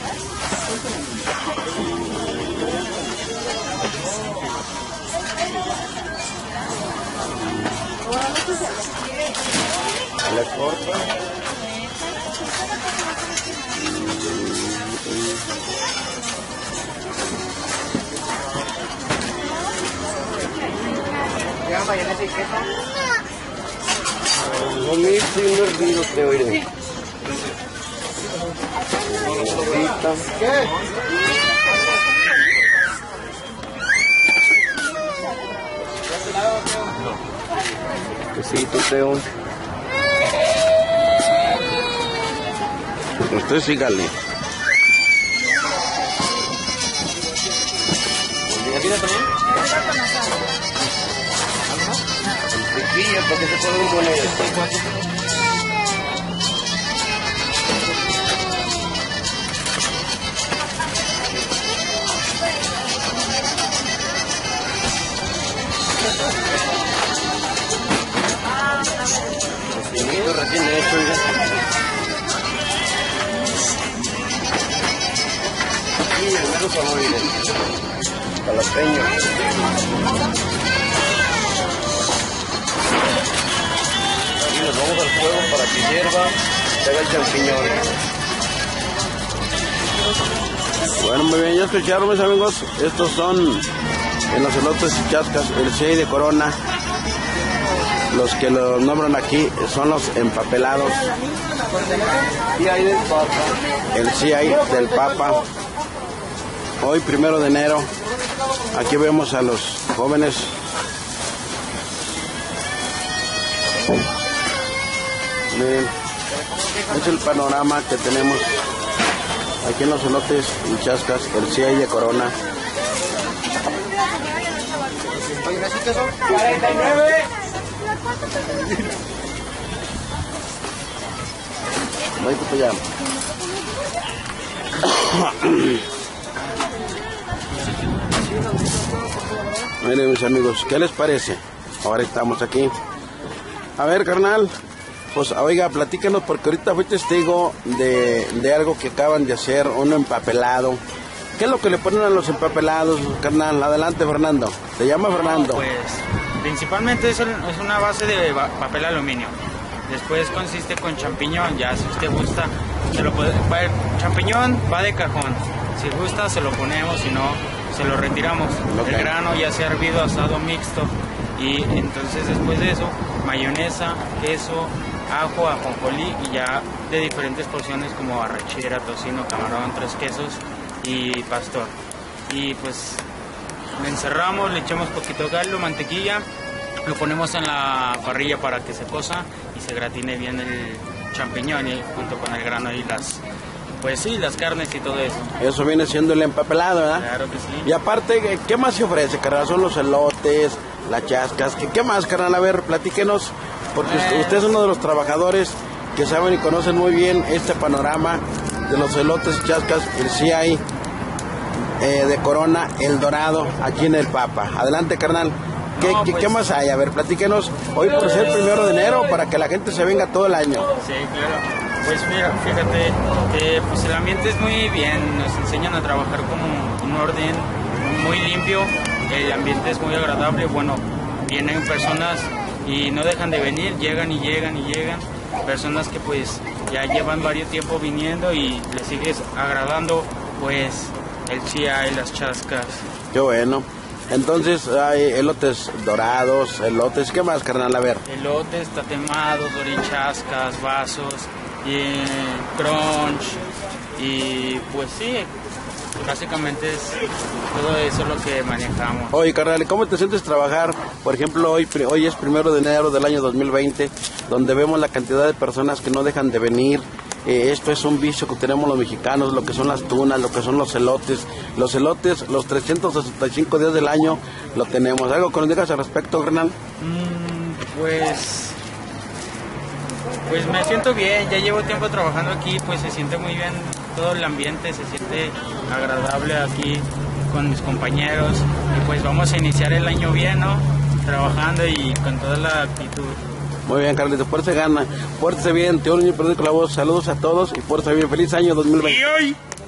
Le corta. Son mis primeros días de hoy. ¿Qué? Quesito, Teo. Usted sígale. ¿Tiene también? Piquilla, porque se puede poner. Recién hecho, oiga. Sí, el mero sabor, miren. Jalapeño. Y nos vamos al fuego para que hierva, se haga el champiñón. Bueno, muy bien, ya escucharon, mis amigos. Estos son en los elotes y chascas, el CI de Corona. Los que los nombran aquí son los empapelados. El CI del Papa. Hoy, 1 de enero, aquí vemos a los jóvenes. Miren, es el panorama que tenemos aquí en los elotes y chascas, el CI de Corona. 49. Miren, mis amigos, ¿qué les parece? Ahora estamos aquí. A ver, carnal, pues oiga, platícanos, porque ahorita fui testigo de algo que acaban de hacer, uno empapelado. ¿Qué es lo que le ponen a los empapelados, carnal? Adelante, Fernando. ¿Te llama Fernando? Pues principalmente es una base de papel aluminio. Después consiste con champiñón, ya si usted gusta, champiñón va de cajón. Si gusta se lo ponemos, si no se lo retiramos. Okay. El grano ya se ha hervido, asado mixto. Y entonces después de eso, mayonesa, queso, ajo, ajonjolí y ya de diferentes porciones como arrachera, tocino, camarón, 3 quesos y pastor. Y pues lo encerramos, le echamos poquito caldo, mantequilla, lo ponemos en la parrilla para que se cosa y se gratine bien el champiñón y junto con el grano y las carnes y todo eso. Eso viene siendo el empapelado, ¿verdad? Claro que sí. Y aparte, ¿qué más se ofrece, carnal? Son los elotes, las chascas, ¿qué más, carnal? A ver, platíquenos, porque usted es uno de los trabajadores que saben y conocen muy bien este panorama de los elotes y chascas, el CI de Corona, El Dorado, aquí en el Papa. Adelante, carnal. ¿Qué más hay? A ver, platíquenos hoy por ser 1 de enero para que la gente se venga todo el año. Sí, claro. Pues mira, fíjate que pues el ambiente es muy bien, nos enseñan a trabajar con un orden muy limpio, el ambiente es muy agradable, bueno, vienen personas y no dejan de venir, llegan y llegan y llegan, personas que pues ya llevan varios tiempo viniendo y les sigues agradando pues el chía y las chascas. Qué bueno. Entonces hay elotes dorados, elotes, ¿qué más, carnal? A ver. Elotes tatemados, orinchascas, vasos, y crunch, y pues sí, básicamente es todo eso lo que manejamos. Oye, carnal, ¿cómo te sientes trabajar? Por ejemplo, hoy es 1 de enero del año 2020, donde vemos la cantidad de personas que no dejan de venir. Esto es un vicio que tenemos los mexicanos, lo que son las tunas, lo que son los elotes. Los elotes, los 365 días del año lo tenemos. ¿Algo que nos digas al respecto, carnal? Pues me siento bien, ya llevo tiempo trabajando aquí, pues se siente muy bien todo el ambiente, se siente agradable aquí con mis compañeros y pues vamos a iniciar el año bien, ¿no? Trabajando y con toda la actitud. Muy bien, Carlito, pórtese gana, pórtese bien, te oigo perder con la voz, saludos a todos y pórtese bien, feliz año 2020.